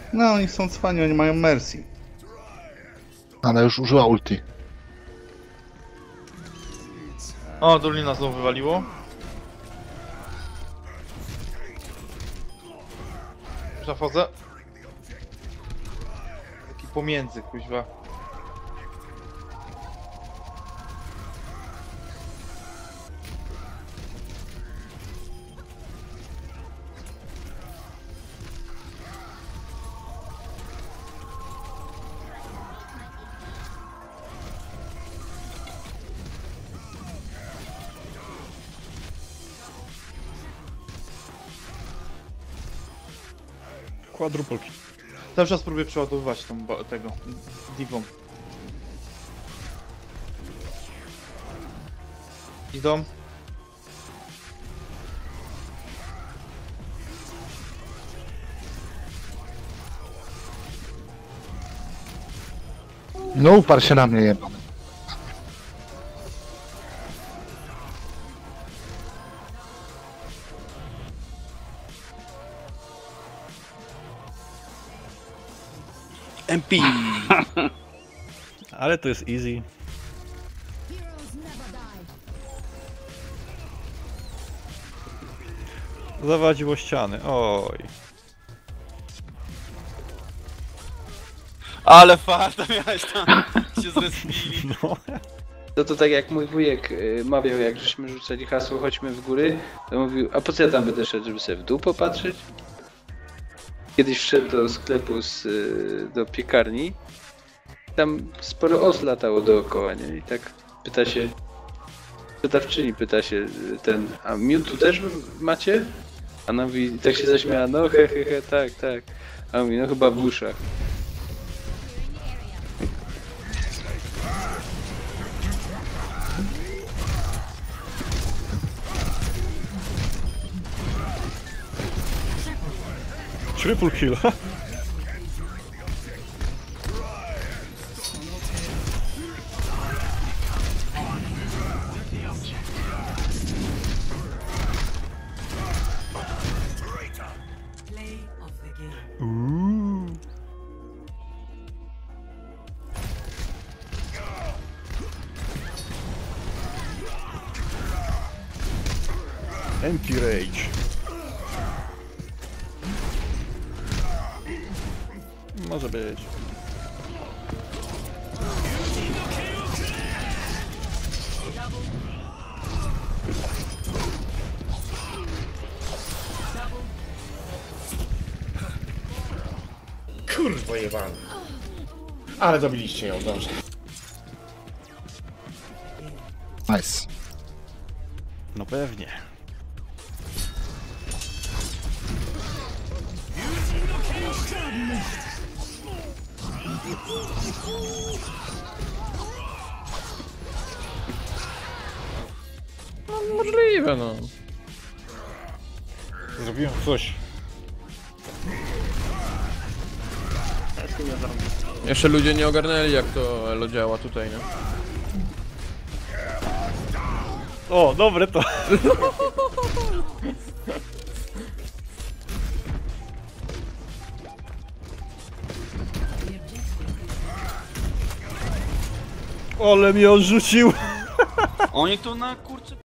No, oni są cwani, oni mają mercy. Ale już użyła ulti. O, Dolina znowu wywaliło. Zachodzę. Taki pomiędzy, kuźwa. Quadrupolki. Cały czas próbuję przeładowywać tego Divą. Idą. No uparł się na mnie jebany. MP! Ale to jest easy. Zawadziło ściany, oj. Ale farta miałeś tam, się zrespili. No. To tak jak mój wujek mawiał, jak żeśmy rzucali hasło chodźmy w góry, to mówił, a po co ja tam będę szedł, żeby sobie w dół popatrzeć? Kiedyś wszedł do sklepu do piekarni, tam sporo os latało dookoła, nie? I tak pyta się, sprzedawczyni pyta się a miód tu też macie? A ona mówi, i tak się zaśmiała, no he, tak, tak. A on mówi, no chyba w uszach. Triple kill. MP Rage. Może być. Kurwa jebany. Ale zabiliście ją, dobrze. Nice. No pewnie. No możliwe, no. Zrobiłem coś. Jeszcze ludzie nie ogarnęli jak to elo działa tutaj, nie? O, dobre to. Ale mnie odrzucił. Oni tu na kurczę